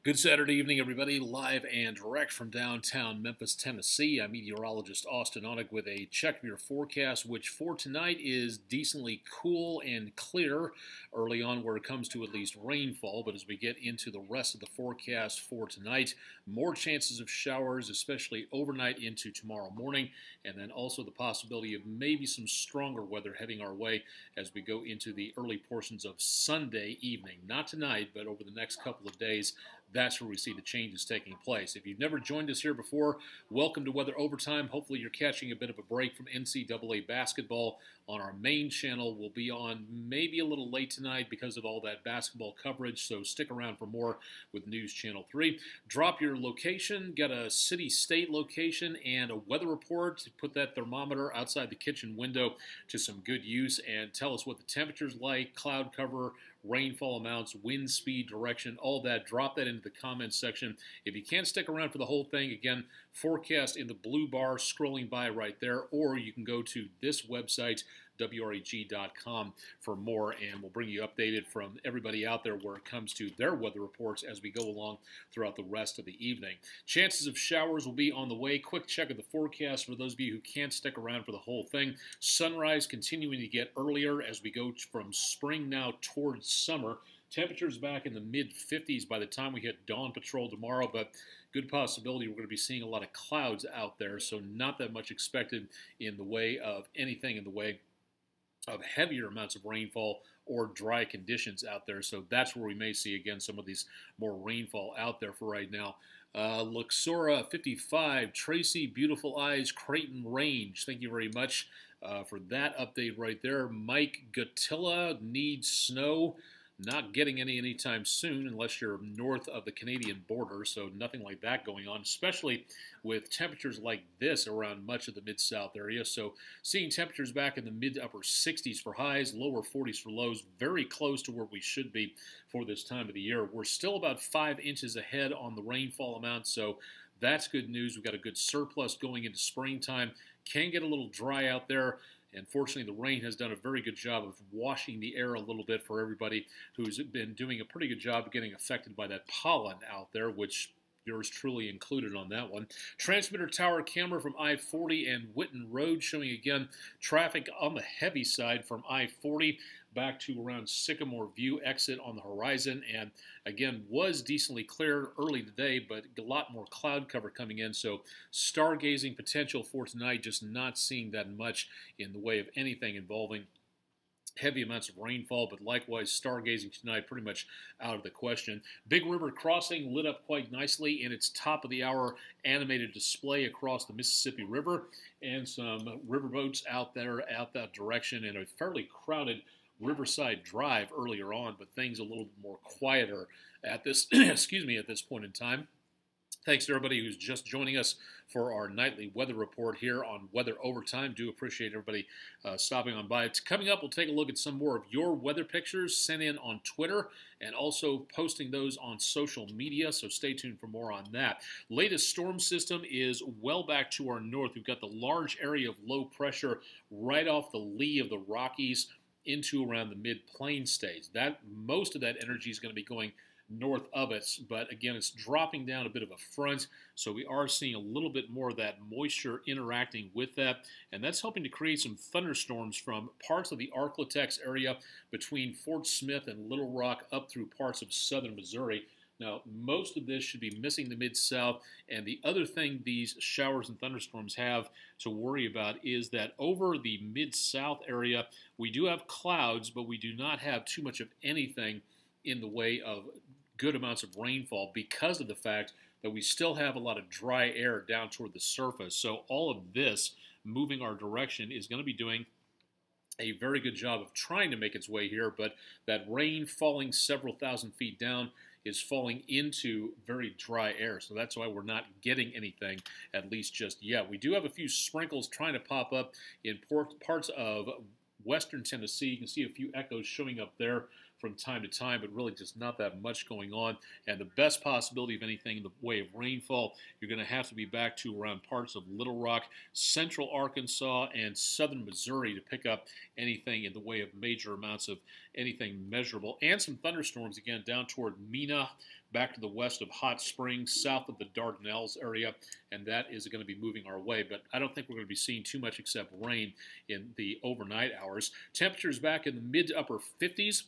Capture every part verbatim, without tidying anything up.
Good Saturday evening, everybody. Live and direct from downtown Memphis, Tennessee. I'm meteorologist Austin Onek with a check of your forecast, which for tonight is decently cool and clear early on where it comes to at least rainfall. But as we get into the rest of the forecast for tonight, more chances of showers, especially overnight into tomorrow morning, and then also the possibility of maybe some stronger weather heading our way as we go into the early portions of Sunday evening. Not tonight, but over the next couple of days. That's where we see the changes taking place. If you've never joined us here before, welcome to Weather Overtime. Hopefully you're catching a bit of a break from N C double A basketball on our main channel. We'll be on maybe a little late tonight because of all that basketball coverage, so stick around for more with News Channel three. Drop your location, get a city-state location, and a weather report. Put that thermometer outside the kitchen window to some good use, and tell us what the temperature's like, cloud cover, rainfall amounts, wind speed, direction, all that. Drop that into the comments section. If you can't stick around for the whole thing, again, forecast in the blue bar scrolling by right there, or you can go to this website, W R E G dot com, for more, and we'll bring you updated from everybody out there where it comes to their weather reports as we go along throughout the rest of the evening. Chances of showers will be on the way. Quick check of the forecast for those of you who can't stick around for the whole thing. Sunrise continuing to get earlier as we go from spring now towards summer. Temperatures back in the mid fifties by the time we hit dawn patrol tomorrow, but good possibility we're going to be seeing a lot of clouds out there, so not that much expected in the way of anything in the way of heavier amounts of rainfall or dry conditions out there. So that's where we may see, again, some of these more rainfall out there for right now. Uh, Luxora fifty-five, Tracy, Beautiful Eyes, Creighton Range. Thank you very much uh, for that update right there. Mike Gatilla needs snow. Not getting any anytime soon unless you're north of the Canadian border, so nothing like that going on, especially with temperatures like this around much of the Mid-South area. So seeing temperatures back in the mid to upper sixties for highs, lower forties for lows, very close to where we should be for this time of the year. We're still about five inches ahead on the rainfall amount, so that's good news. We've got a good surplus going into springtime. Can get a little dry out there. And fortunately, the rain has done a very good job of washing the air a little bit for everybody who's been doing a pretty good job of getting affected by that pollen out there, which yours truly included on that one. Transmitter tower camera from I forty and Whitten Road showing again traffic on the heavy side from I forty back to around Sycamore View exit on the horizon, and again was decently clear early today, but a lot more cloud cover coming in, so stargazing potential for tonight, just not seeing that much in the way of anything involving heavy amounts of rainfall, but likewise stargazing tonight pretty much out of the question. Big River Crossing lit up quite nicely in its top of the hour animated display across the Mississippi River, and some riverboats out there out that direction, and a fairly crowded Riverside Drive earlier on, but things a little bit more quieter at this excuse me at this point in time. Thanks to everybody who's just joining us for our nightly weather report here on Weather Overtime. Do appreciate everybody uh, stopping on by. Coming up, we'll take a look at some more of your weather pictures sent in on Twitter and also posting those on social media, so stay tuned for more on that. Latest storm system is well back to our north. We've got the large area of low pressure right off the lee of the Rockies into around the mid-plain states. That most of that energy is going to be going north of us, but again, it's dropping down a bit of a front, so we are seeing a little bit more of that moisture interacting with that, and that's helping to create some thunderstorms from parts of the Arklatex area between Fort Smith and Little Rock up through parts of southern Missouri. Now, most of this should be missing the Mid-South, and the other thing these showers and thunderstorms have to worry about is that over the Mid-South area, we do have clouds, but we do not have too much of anything in the way of good amounts of rainfall because of the fact that we still have a lot of dry air down toward the surface. So all of this moving our direction is going to be doing a very good job of trying to make its way here, but that rain falling several thousand feet down is falling into very dry air, so that's why we're not getting anything, at least just yet. We do have a few sprinkles trying to pop up in parts of western Tennessee. You can see a few echoes showing up there from time to time, but really just not that much going on. And the best possibility of anything in the way of rainfall, you're going to have to be back to around parts of Little Rock, central Arkansas, and southern Missouri to pick up anything in the way of major amounts of anything measurable. And some thunderstorms, again, down toward Mena, back to the west of Hot Springs, south of the Dardanelles area, and that is going to be moving our way. But I don't think we're going to be seeing too much except rain in the overnight hours. Temperatures back in the mid to upper fifties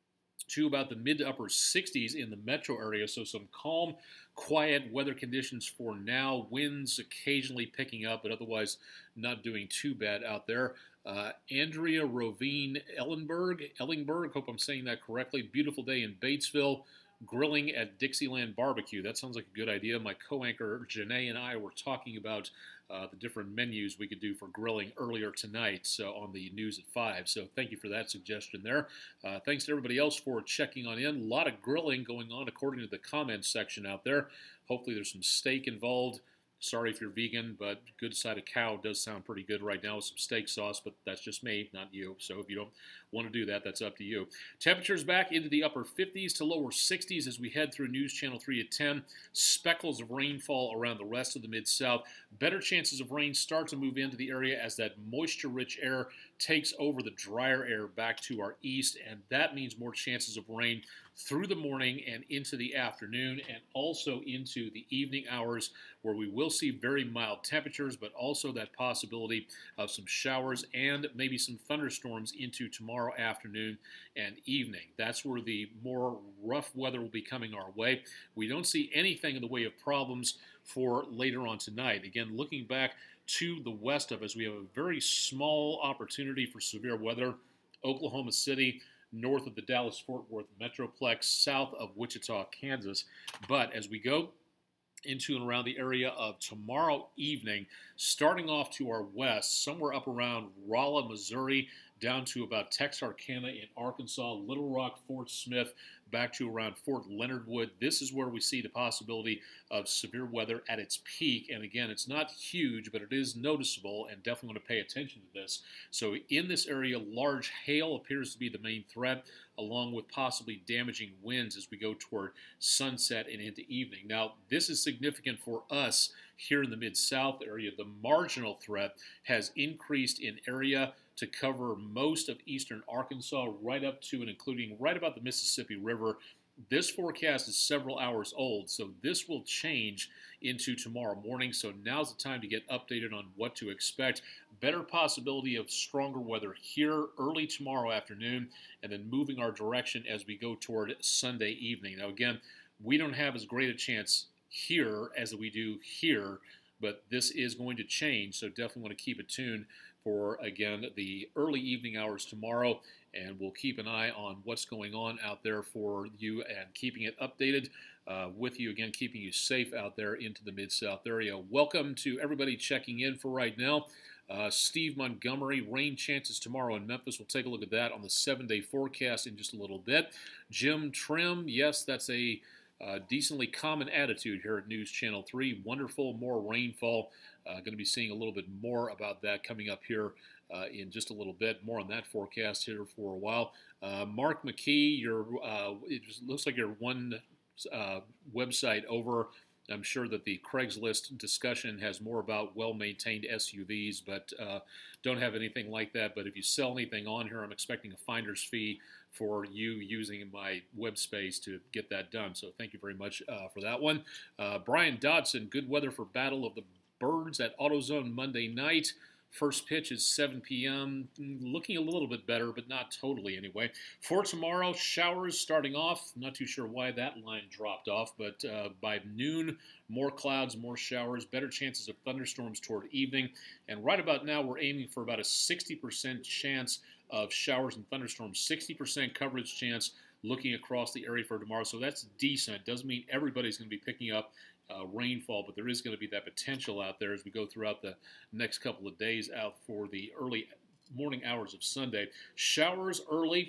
to about the mid to upper sixties in the metro area, so some calm, quiet weather conditions for now. Winds occasionally picking up, but otherwise not doing too bad out there. Uh, Andrea Rovine Ellenberg, Ellingberg, hope I'm saying that correctly. Beautiful day in Batesville. Grilling at Dixieland Barbecue. That sounds like a good idea. My co-anchor Janae and I were talking about uh, the different menus we could do for grilling earlier tonight so on the news at five. So thank you for that suggestion there. Uh, thanks to everybody else for checking on in. A lot of grilling going on according to the comments section out there. Hopefully there's some steak involved. Sorry if you're vegan, but good side of cow does sound pretty good right now with some steak sauce, but that's just me, not you. So if you don't want to do that, that's up to you. Temperatures back into the upper fifties to lower sixties as we head through News Channel three at ten. Speckles of rainfall around the rest of the Mid-South. Better chances of rain start to move into the area as that moisture-rich air takes over the drier air back to our east, and that means more chances of rain through the morning and into the afternoon, and also into the evening hours, where we will see very mild temperatures, but also that possibility of some showers and maybe some thunderstorms into tomorrow afternoon and evening. That's where the more rough weather will be coming our way. We don't see anything in the way of problems for later on tonight. Again, looking back to the west of us, we have a very small opportunity for severe weather. Oklahoma City, north of the Dallas-Fort Worth Metroplex, south of Wichita, Kansas. But as we go into and around the area of tomorrow evening, starting off to our west, somewhere up around Rolla, Missouri, down to about Texarkana in Arkansas, Little Rock, Fort Smith, back to around Fort Leonard Wood. This is where we see the possibility of severe weather at its peak. And again, it's not huge, but it is noticeable, and definitely want to pay attention to this. So in this area, large hail appears to be the main threat, along with possibly damaging winds as we go toward sunset and into evening. Now, this is significant for us here in the Mid-South area. The marginal threat has increased in area to cover most of eastern Arkansas, right up to and including right about the Mississippi River. This forecast is several hours old, so this will change into tomorrow morning. So now's the time to get updated on what to expect. Better possibility of stronger weather here early tomorrow afternoon, and then moving our direction as we go toward Sunday evening. Now again, we don't have as great a chance here as we do here, but this is going to change, so definitely want to keep it tuned for, again, the early evening hours tomorrow, and we'll keep an eye on what's going on out there for you and keeping it updated uh, with you, again, keeping you safe out there into the Mid-South area. Welcome to everybody checking in for right now. Uh, Steve Montgomery, rain chances tomorrow in Memphis. We'll take a look at that on the seven-day forecast in just a little bit. Jim Trim, yes, that's a uh, decently common attitude here at News Channel three. Wonderful, more rainfall. Uh, going to be seeing a little bit more about that coming up here uh, in just a little bit. More on that forecast here for a while. Uh, Mark McKee, your uh, it looks like you're one uh, website over. I'm sure that the Craigslist discussion has more about well-maintained S U Vs, but uh, don't have anything like that. But if you sell anything on here, I'm expecting a finder's fee for you using my web space to get that done. So thank you very much uh, for that one. Uh, Brian Dodson, good weather for Battle of the Birds at AutoZone Monday night. First pitch is seven p m Looking a little bit better, but not totally anyway. For tomorrow, showers starting off. Not too sure why that line dropped off, but uh, by noon, more clouds, more showers, better chances of thunderstorms toward evening. And right about now, we're aiming for about a sixty percent chance of showers and thunderstorms, sixty percent coverage chance looking across the area for tomorrow. So that's decent. Doesn't mean everybody's going to be picking up Uh, rainfall, but there is going to be that potential out there as we go throughout the next couple of days out for the early morning hours of Sunday. Showers early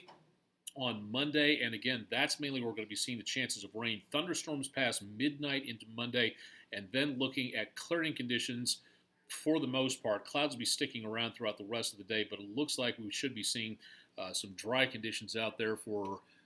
on Monday, and again, that's mainly where we're going to be seeing the chances of rain. Thunderstorms past midnight into Monday, and then looking at clearing conditions for the most part. Clouds will be sticking around throughout the rest of the day, but it looks like we should be seeing uh, some dry conditions out there for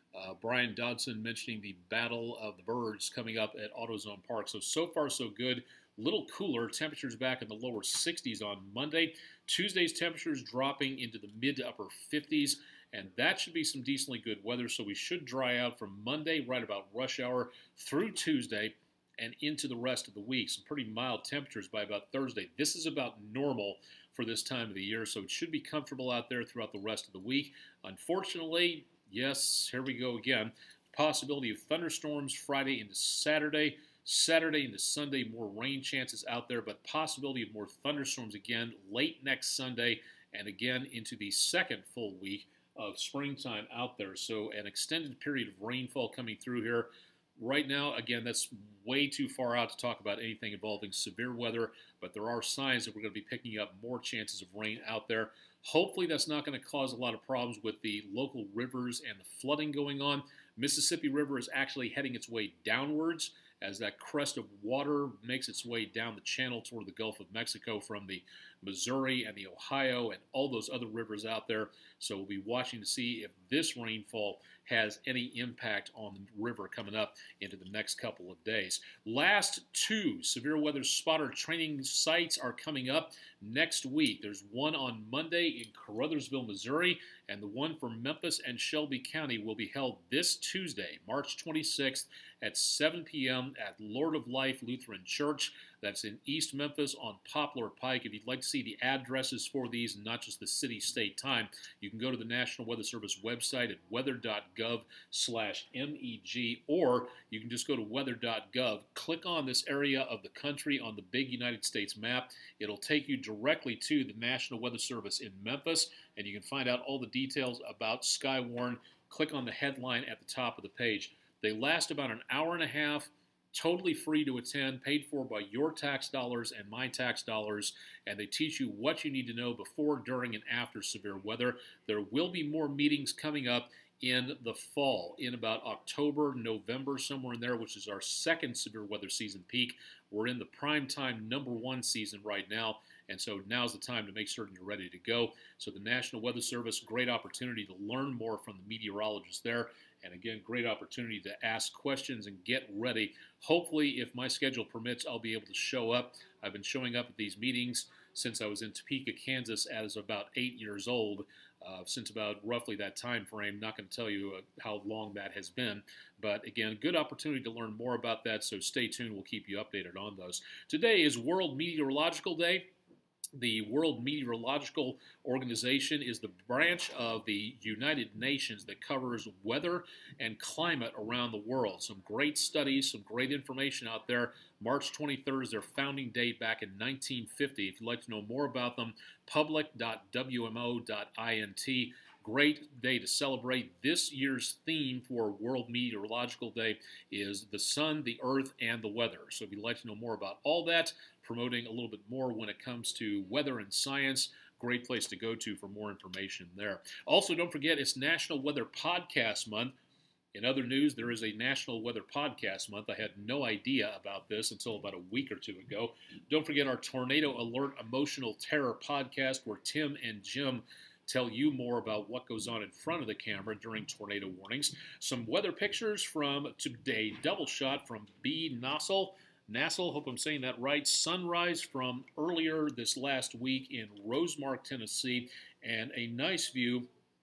Uh, Brian Dodson mentioning the Battle of the Birds coming up at AutoZone Park. So, so far so good. A little cooler. Temperatures back in the lower sixties on Monday. Tuesday's temperatures dropping into the mid to upper fifties. And that should be some decently good weather. So we should dry out from Monday right about rush hour through Tuesday and into the rest of the week. Some pretty mild temperatures by about Thursday. This is about normal for this time of the year, so it should be comfortable out there throughout the rest of the week. Unfortunately, yes, here we go again. Possibility of thunderstorms Friday into Saturday. Saturday into Sunday, more rain chances out there, but possibility of more thunderstorms again late next Sunday and again into the second full week of springtime out there. So an extended period of rainfall coming through here. Right now, again, that's way too far out to talk about anything involving severe weather, but there are signs that we're going to be picking up more chances of rain out there. Hopefully that's not going to cause a lot of problems with the local rivers and the flooding going on. Mississippi River is actually heading its way downwards as that crest of water makes its way down the channel toward the Gulf of Mexico from the Missouri and the Ohio and all those other rivers out there. So we'll be watching to see if this rainfall has any impact on the river coming up into the next couple of days. Last two severe weather spotter training sites are coming up next week. There's one on Monday in Caruthersville, Missouri, and the one for Memphis and Shelby County will be held this Tuesday, March twenty-sixth at seven p m at Lord of Life Lutheran Church. That's in East Memphis on Poplar Pike. If you'd like to see the addresses for these and not just the city, state, time, you can go to the National Weather Service website at weather dot gov slash M E G, or you can just go to weather dot gov, click on this area of the country on the big United States map. It'll take you directly to the National Weather Service in Memphis, and you can find out all the details about Skywarn. Click on the headline at the top of the page. They last about an hour and a half, totally free to attend, paid for by your tax dollars and my tax dollars, and they teach you what you need to know before, during, and after severe weather. There will be more meetings coming up in the fall, in about October, November, somewhere in there, which is our second severe weather season peak. We're in the prime time number one season right now, and so now's the time to make certain you're ready to go. So the National Weather Service, great opportunity to learn more from the meteorologists there. And again, great opportunity to ask questions and get ready. Hopefully, if my schedule permits, I'll be able to show up. I've been showing up at these meetings since I was in Topeka, Kansas as about eight years old, uh, since about roughly that time frame. Not going to tell you uh, how long that has been. But again, good opportunity to learn more about that, so stay tuned. We'll keep you updated on those. Today is World Meteorological Day. The World Meteorological Organization is the branch of the United Nations that covers weather and climate around the world. Some great studies, some great information out there. March twenty-third is their founding date back in nineteen fifty. If you'd like to know more about them, public dot w m o dot int. Great day to celebrate. This year's theme for World Meteorological Day is the sun, the earth, and the weather. So if you'd like to know more about all that, promoting a little bit more when it comes to weather and science, great place to go to for more information there. Also, don't forget, it's National Weather Podcast Month. In other news, there is a National Weather Podcast Month. I had no idea about this until about a week or two ago. Don't forget our Tornado Alert Emotional Terror podcast, where Tim and Jim tell you more about what goes on in front of the camera during tornado warnings. Some weather pictures from today. Double shot from B. Nassel. Nassel, hope I'm saying that right. Sunrise from earlier this last week in Rosemark, Tennessee. And a nice view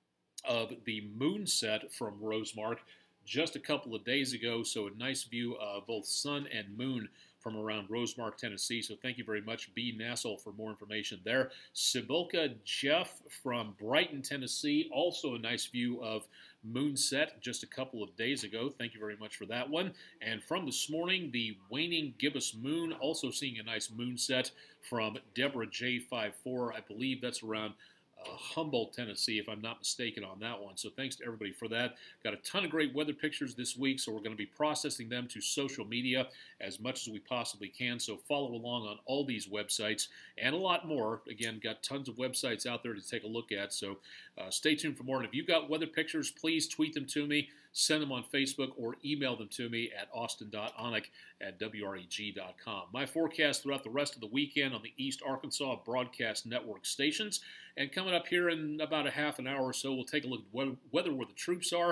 of the moon set from Rosemark just a couple of days ago. So a nice view of both sun and moon from around Rosemark, Tennessee. So thank you very much, B. Nassel, for more information there. Sibylka Jeff from Brighton, Tennessee. Also a nice view of moonset just a couple of days ago. Thank you very much for that one. And from this morning, the waning gibbous moon, also seeing a nice moonset from Deborah J fifty-four. I believe that's around Uh, Humboldt, Tennessee, if I'm not mistaken on that one. So thanks to everybody for that. Got a ton of great weather pictures this week, so we're going to be processing them to social media as much as we possibly can. So follow along on all these websites and a lot more. Again, got tons of websites out there to take a look at, so uh, stay tuned for more. And if you've got weather pictures, please tweet them to me, send them on Facebook, or email them to me at austin dot onek at w r e g dot com. My forecast throughout the rest of the weekend on the East Arkansas Broadcast Network stations. And coming up here in about a half an hour or so, we'll take a look at weather where the troops are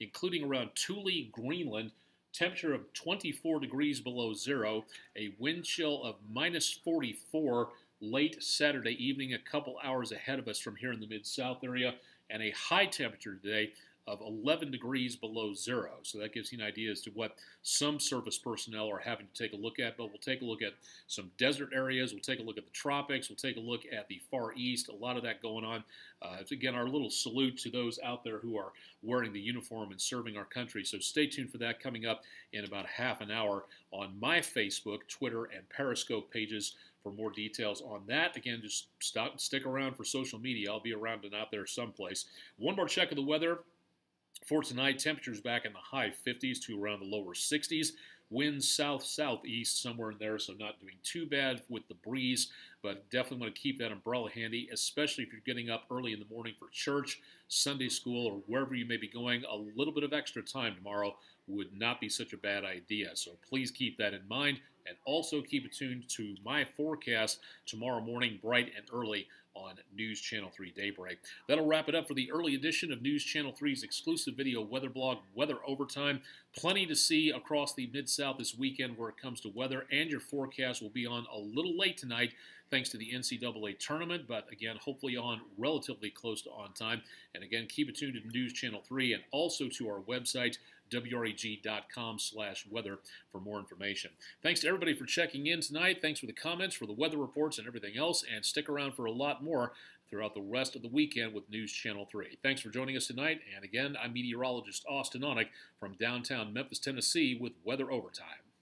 including around Thule, Greenland. Temperature of twenty-four degrees below zero, a wind chill of minus forty-four late Saturday evening, a couple hours ahead of us from here in the Mid-South area, and a high temperature today of eleven degrees below zero. So that gives you an idea as to what some service personnel are having to take a look at. But we'll take a look at some desert areas. We'll take a look at the tropics. We'll take a look at the Far East. A lot of that going on. Uh, it's, again, our little salute to those out there who are wearing the uniform and serving our country. So stay tuned for that coming up in about half an hour on my Facebook, Twitter, and Periscope pages for more details on that. Again, just stop, stick around for social media. I'll be around and out there someplace. One more check of the weather. For tonight, temperatures back in the high fifties to around the lower sixties. Winds south-southeast, somewhere in there, so not doing too bad with the breeze, but definitely want to keep that umbrella handy, especially if you're getting up early in the morning for church, Sunday school, or wherever you may be going. A little bit of extra time tomorrow would not be such a bad idea, so please keep that in mind, and also keep it tuned to my forecast tomorrow morning, bright and early, on News Channel three Daybreak. That'll wrap it up for the early edition of News Channel three's exclusive video weather blog, Weather Overtime. Plenty to see across the Mid-South this weekend where it comes to weather, and your forecast will be on a little late tonight thanks to the N C double A tournament, but again, hopefully on relatively close to on time. And again, keep it tuned to News Channel three and also to our website, W R E G dot com slash weather for more information. Thanks to everybody for checking in tonight. Thanks for the comments, for the weather reports, and everything else. And stick around for a lot more throughout the rest of the weekend with News Channel three. Thanks for joining us tonight. And again, I'm meteorologist Austin Onek from downtown Memphis, Tennessee with Weather Overtime.